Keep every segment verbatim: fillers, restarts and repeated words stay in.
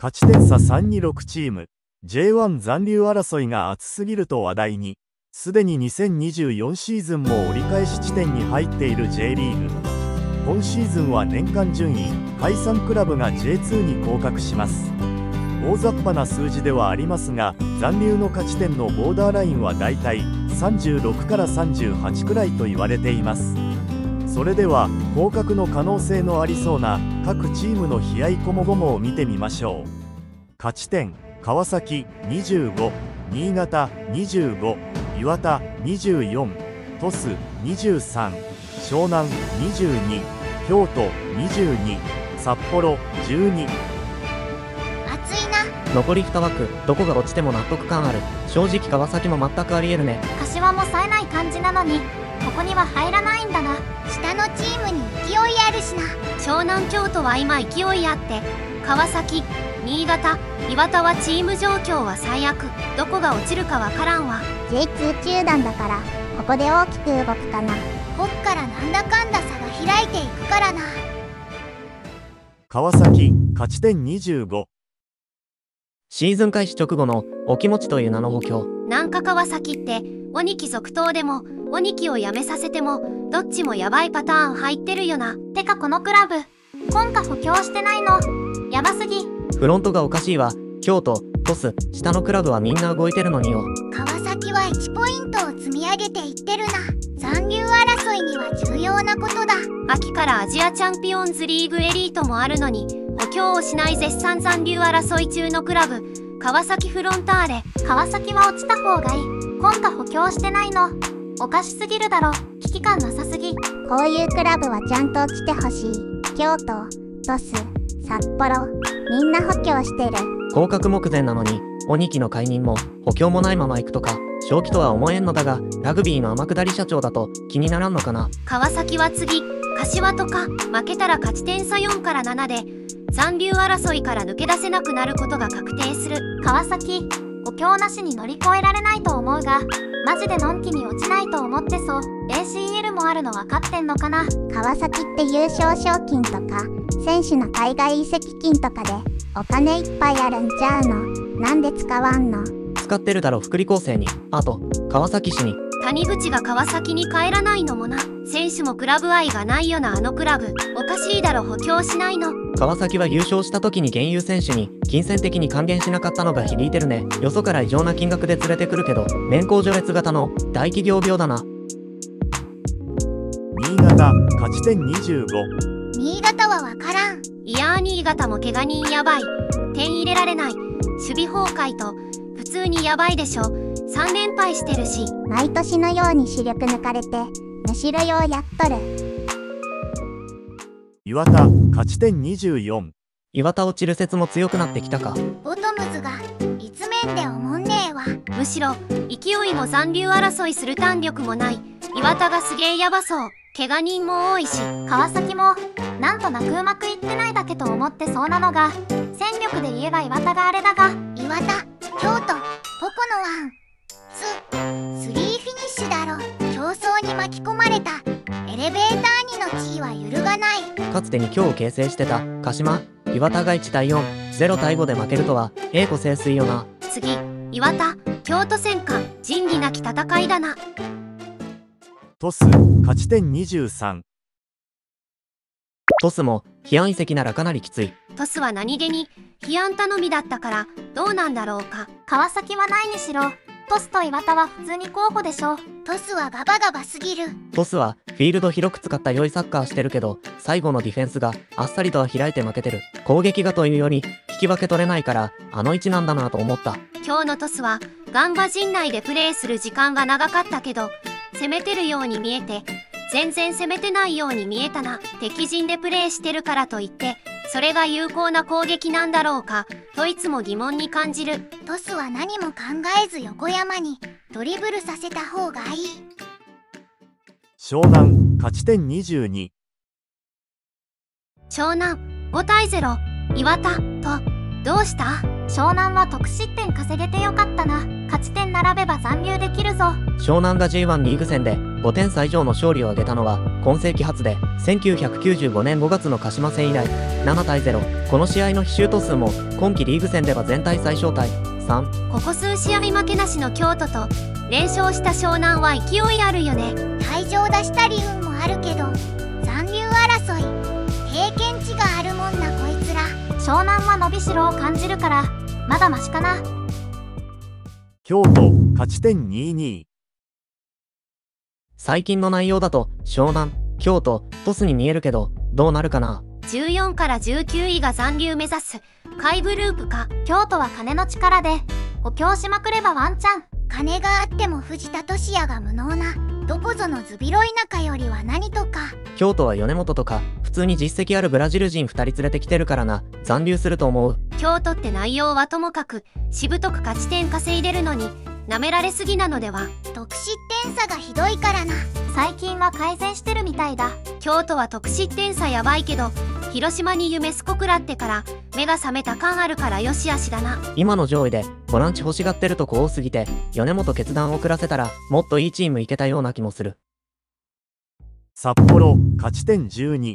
勝ち点差さんにろくチーム、ジェイワン 残留争いが熱すぎると話題に。すでににせんにじゅうよんシーズンも折り返し地点に入っている J リーグ。今シーズンは年間順位、下位さんクラブが ジェイツー に降格します。大雑把な数字ではありますが、残留の勝ち点のボーダーラインはだいたいさんじゅうろくからさんじゅうはちくらいと言われています。それでは降格の可能性のありそうな各チームの悲哀こもごもを見てみましょう。勝ち点、川崎にじゅうご、新潟にじゅうご、岩田にじゅうよん、鳥栖にじゅうさん、湘南にじゅうに、京都にじゅうに、札幌じゅうに。 熱いな。 残りに枠、どこが落ちても納得感ある。正直川崎も全くありえるね。 柏も冴えない感じなのにここには入らないんだな。下のチームに勢いあるしな。 湘南京都は今勢いあって、川崎、新潟、岩田はチーム状況は最悪。どこが落ちるかわからんわ。 ジェイツー 球団だからここで大きく動くかな。 こっからなんだかんだ差が開いていくからな。 川崎勝ち点にじゅうご。 シーズン開始直後のお気持ちという名の補強。 なんか川崎って鬼木続投でも鬼木を辞めさせてもどっちもヤバいパターン入ってるよな。 てかこのクラブ今夏補強してないのヤバすぎ。 フロントがおかしいわ。京都、鳥栖、下のクラブはみんな動いてるのによ。 川崎はいちポイントを積み上げていってるな。残留争いには重要なことだ。 秋からアジアチャンピオンズリーグエリートもあるのに補強をしない絶賛残留争い中のクラブ、川崎フロンターレ。 川崎は落ちた方がいい。今夏補強してないのおかしすぎるだろ。危機感なさすぎ。 こういうクラブはちゃんと来てほしい。京都、鳥栖、札幌、みんな補強してる。 降格目前なのに鬼木の解任も補強もないまま行くとか正気とは思えんのだが、ラグビーの天下り社長だと気にならんのかな。 川崎は次柏とか負けたら勝ち点差よんからななで残留争いから抜け出せなくなることが確定する。 川崎補強なしに乗り越えられないと思うが、マジでのんきに落ちないと思ってそう。 エーシーエル もあるの分かってんのかな。 川崎って優勝賞金とか選手の海外移籍金とかでお金いっぱいあるんちゃうの。なんで使わんの。 使ってるだろ福利厚生に。あと川崎市に。 谷口が川崎に帰らないのもな。選手もクラブ愛がないよな。あのクラブおかしいだろ補強しないの。 川崎は優勝した時に現有選手に金銭的に還元しなかったのが響いてるね。よそから異常な金額で連れてくるけど年功序列型の大企業病だな。 新潟勝ち点にじゅうご。 新潟は分からん。 いやー新潟も怪我人やばい。点入れられない。守備崩壊と普通にやばいでしょ。さん連敗してるし。 毎年のように主力抜かれてむしろようやっとる。 岩田勝ち点にじゅうよん。 岩田落ちる説も強くなってきたか。 ボトムズが一面でおもんねえわ。 むしろ勢いも残留争いする弾力もない。岩田がすげえヤバそう。怪我人も多いし。 川崎もなんとなくうまくいってないだけと思ってそうなのが、戦力で言えば岩田があれだが、岩田、京都、ポコのワンス、スリーフィニッシュだろ。競争に巻き込まれたエレベーターにの地位は揺るがない。 かつてに今日形成してた鹿島、岩田がいちたいよん、ゼロたいごで負けるとは栄枯盛衰よな。 次岩田京都戦か。仁義なき戦いだな。 鳥栖勝ち点にじゅうさん。 鳥栖も批判移籍ならかなりきつい。 鳥栖は何気に批判頼みだったからどうなんだろうか。 川崎はないにしろ鳥栖と岩田は普通に候補でしょ。鳥栖はガバガバすぎる。 鳥栖はフィールド広く使った良いサッカーしてるけど最後のディフェンスがあっさりとは開いて負けてる。攻撃がというより引き分け取れないからあの位置なんだなと思った。 今日の鳥栖はガンバ陣内でプレーする時間が長かったけど攻めてるように見えて全然攻めてないように見えたな。敵陣でプレーしてるからといってそれが有効な攻撃なんだろうかといつも疑問に感じる。 鳥栖は何も考えず横山にドリブルさせた方がいい。 湘南勝ち点にじゅうに。 湘南ごたいゼロ。岩田とどうした。 湘南は得失点稼げてよかったな。勝ち点並べば残留できるぞ。 湘南が ジェイワン リーグ戦でごてん差以上の勝利を挙げたのは今世紀初で、せんきゅうひゃくきゅうじゅうごねんごがつの鹿島戦以来、ななたいゼロ。この試合の飛シュート数も今季リーグ戦では全体最小タイさん。 ここ数試合負けなしの京都と連勝した湘南は勢いあるよね。 退場出したり運もあるけど残留争い経験値があるもんなこいつら。 湘南は伸びしろを感じるからまだマシかな。 京都勝ち点にじゅうに。 最近の内容だと湘南、京都、鳥栖に見えるけどどうなるかな。 じゅうよんからじゅうきゅういが残留目指す下位グループか。 京都は金の力で補強しまくればワンチャン。 金があっても藤田俊也が無能などこぞのズビロ田舎よりは何とか。 京都は米本とか普通に実績あるブラジル人ふたり連れてきてるからな。残留すると思う。 京都って内容はともかくしぶとく勝ち点稼いでるのに舐められすぎなのでは。 得失点差がひどいからな。 最近は改善してるみたいだ。 京都は得失点差やばいけど広島に夢すこくらってから目が覚めた感あるからよしあしだな。 今の上位でボランチ欲しがってるとこ多すぎて米本決断を遅らせたらもっといいチームいけたような気もする。 札幌勝ち点じゅうに。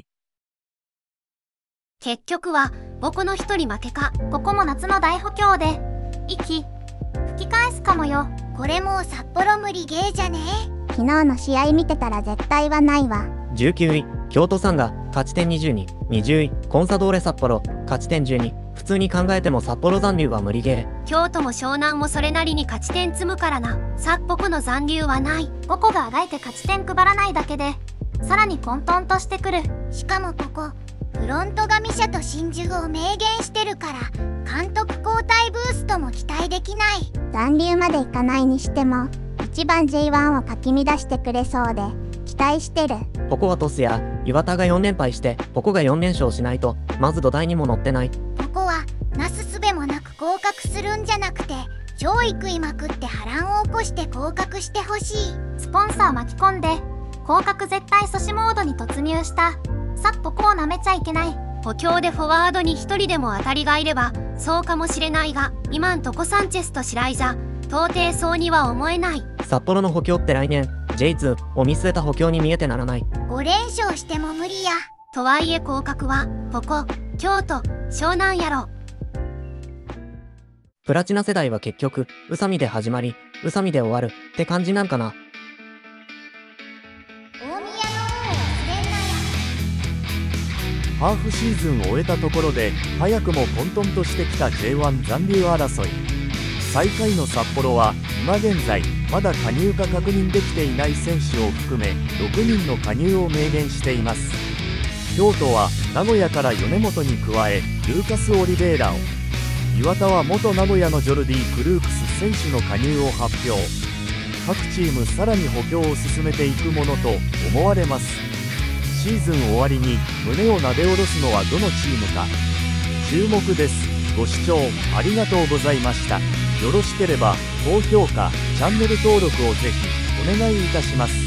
結局は僕の一人負けか。 ここも夏の大補強で息吹き返すかもよ。 これもう札幌無理ゲーじゃねえ。 昨日の試合見てたら絶対はないわ。 じゅうきゅうい京都サンガ勝ち点にじゅうに。にじゅういコンサドーレ札幌勝ち点じゅうに。普通に考えても札幌残留は無理ゲー。 京都も湘南もそれなりに勝ち点積むからな。札幌の残留はない。 ごこがあがいて勝ち点配らないだけでさらに混沌としてくる。 しかもここフロントがミシャと真珠を明言してるから監督交代ブーストも期待できない。 残留までいかないにしても一番 ジェイワン をかき乱してくれそうで期待してる。 ここは鳥栖や岩田がよん連敗してここがよん連勝しないとまず土台にも乗ってない。 ここはなすすべもなく降格するんじゃなくて超食いまくって波乱を起こして降格してほしい。 スポンサー巻き込んで降格絶対阻止モードに突入した札幌をなめちゃいけない。 補強でフォワードに一人でも当たりがいればそうかもしれないが今んとこサンチェスと白井じゃ到底そうには思えない。 札幌の補強って来年 ジェイツー を見据えた補強に見えてならない。 ご連勝しても無理や。 とはいえ降格はここ京都湘南やろ。 プラチナ世代は結局宇佐美で始まり宇佐美で終わるって感じなんかな。 大宮の運を忘れんなや。 ハーフシーズンを終えたところで早くも混沌としてきた ジェイワン 残留争い。最下位の札幌は今現在まだ加入が確認できていない選手を含めろくにんの加入を明言しています。京都は名古屋から米本に加えルーカス・オリベイラを、岩田は元名古屋のジョルディ・クルークス選手の加入を発表。各チームさらに補強を進めていくものと思われます。シーズン終わりに胸をなで下ろすのはどのチームか注目です。ご視聴ありがとうございました。よろしければ高評価、チャンネル登録をぜひお願いいたします。